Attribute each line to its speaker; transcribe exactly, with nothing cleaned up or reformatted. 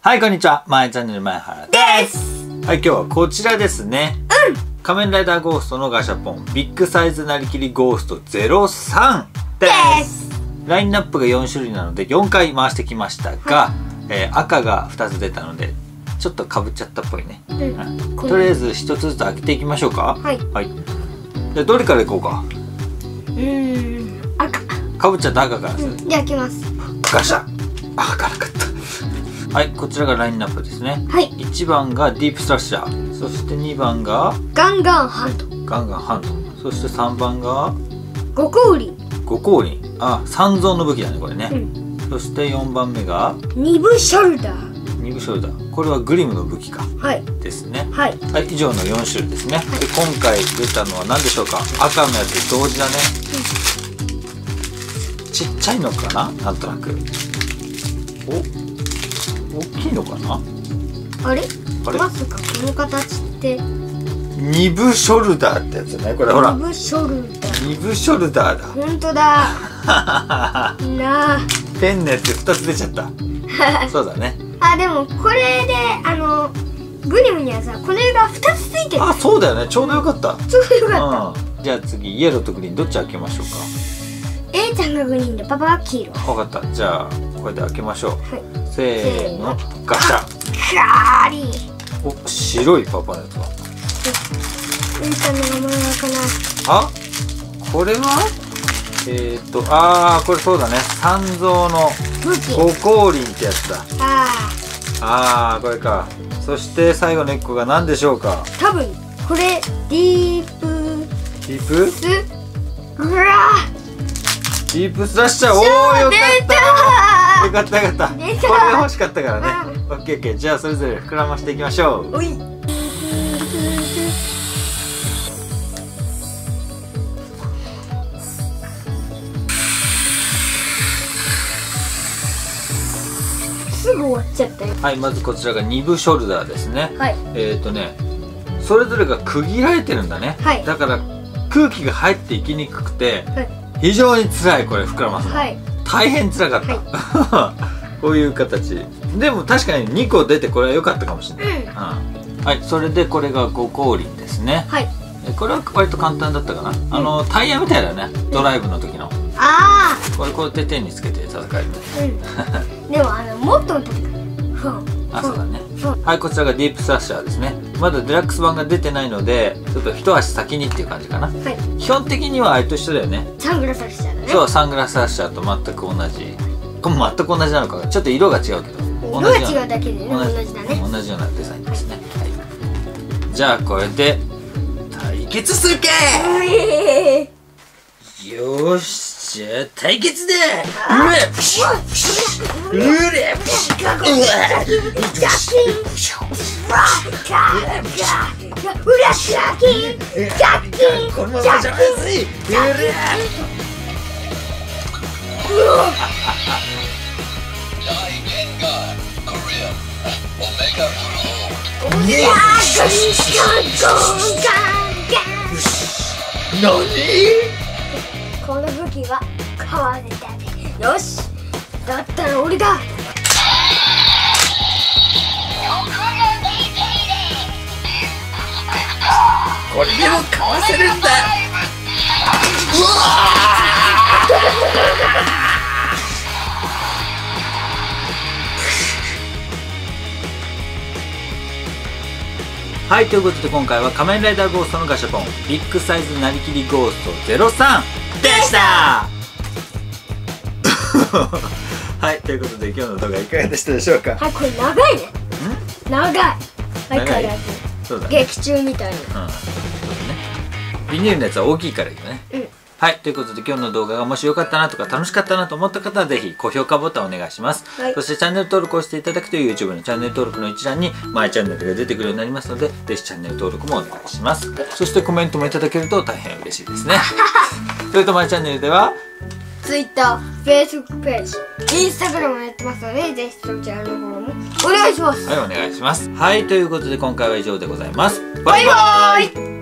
Speaker 1: はい、こんにちは。まえチャンネル前原です。はい、今日はこちらですね。うん。仮面ライダーゴーストのガシャポン、ビッグサイズなりきりゴーストゼロさんです。ラインナップがよん種類なのでよんかい回してきましたが、はい、えー、赤がふたつ出たので、ちょっとかぶっちゃったっぽいね。うん。とりあえずひとつずつ開けていきましょうか。はい。はい。じゃあどれからいこうか。
Speaker 2: うーん、赤。
Speaker 1: かぶっちゃった赤からです。うん、
Speaker 2: じゃあ開けます。
Speaker 1: ガシャ。あ、開かなかった。はい、こちらがラインナップですね。はい。いちばんがディープスラッシャー、そしてにばんが
Speaker 2: ガンガンハント。
Speaker 1: ガンガンハント。そしてさんばんが
Speaker 2: 五光輪。
Speaker 1: 五光輪。あ、三蔵の武器だねこれね。うん、そしてよんばんめが
Speaker 2: ニブショルダー。
Speaker 1: ニブショルダー。これはグリムの武器か。はい。ですね。はい。はい、以上のよん種類ですね。はい、で今回出たのは何でしょうか。赤のやつ同時だね。うん、ちっちゃいのかな、なんとなく。お。大きいのかな。
Speaker 2: あれあれまさかこの形って
Speaker 1: ニブショルダーってやつね。これほら
Speaker 2: ニブショルダー。
Speaker 1: ニブショルダーだ。
Speaker 2: 本当だなあ。
Speaker 1: ペンのやつふたつ出ちゃったそうだね。
Speaker 2: あ、でもこれであのグリムにはさ、これがふたつついてる。
Speaker 1: あ、そうだよね。ちょうどよかった。
Speaker 2: ちょうどよかった、
Speaker 1: うん、じゃあ次イエローとグリーンどっち開けましょうか。
Speaker 2: A ちゃんがグリーンでパパは黄色。
Speaker 1: 分かった。じゃあこれで開けましょう。はい、せーの、ガシャ。
Speaker 2: ガーリー。
Speaker 1: お、白いパパのやつは。
Speaker 2: うんちゃんの名前はかな。
Speaker 1: あ、これは。えっと、ああ、これそうだね。三蔵の五光輪ってやつだ。ああ、これか。そして最後の一個が何でしょうか。
Speaker 2: 多分これディープ。
Speaker 1: ディープ。
Speaker 2: ス。うわ。
Speaker 1: ディープスラッシャー。おお、よかった。よかったよかった。これ欲しかったからね。オッケーオッケー。じゃあそれぞれ膨らましていきましょう。おい。
Speaker 2: すぐ終わっちゃったよ。
Speaker 1: はい、まずこちらがニブショルダーですね。はい。えっとね、それぞれが区切られてるんだね。はい。だから空気が入っていきにくくて、はい、非常に辛い。これ膨らますの。はい。大変辛かった。はい、こういう形でも確かににこ出てこれは良かったかもしれない。うん、うん、はい。それでこれが五光輪ですね。はい。これは割と簡単だったかな。うん、あのタイヤみたいだね。ドライブの時の。ああ。これこうやって手につけて戦える。
Speaker 2: うん。でもあのもっと。
Speaker 1: あ、そうだね。はい、こちらがディープスラッシャーですね。まだデラックス版が出てないので、ちょっと一足先にっていう感じかな。はい。基本的にはあれと一緒だよね。
Speaker 2: サングラスラッシャーだね。
Speaker 1: そう、サングラスラッシャーと全く同じ。これ全く同じなのか、ちょっと色が違うけど。
Speaker 2: 色が違うだけでね、同じだね。
Speaker 1: 同じようなデザインですね。はい。じゃあこれで対決するか。よし。じゃあ対決だ。うわっ。うれ。う
Speaker 2: この武器は川でだね。よし、だったら俺だ。
Speaker 1: これでもかわせるんだ。うわはい、ということで今回は仮面ライダーゴーストのガシャポンビッグサイズなりきりゴーストゼロさんでしたはい、ということで今日の動画いかがでしたでしょうか。
Speaker 2: はい、これ長いね。長い。相変わらずそうだね。劇中みたいな。うん、そうだね。ビニールのやつは大きいからいいよね。うん。はい、ということで今日の動画がもし良かったなとか楽しかったなと思った方はぜひ高評価ボタンお願いします。はい、そしてチャンネル登録をしていただくと YouTube のチャンネル登録の一覧にマイチャンネルが出てくるようになりますので、ぜひチャンネル登録もお願いします。そしてコメントもいただけると大変嬉しいですね。それとマイチャンネルでは Twitter、Facebook ページ、Instagram もやってますので、ぜひそちらの方もお願いします。
Speaker 1: はい、お願いします。はい、ということで今回は以上でございます。バイバーイ。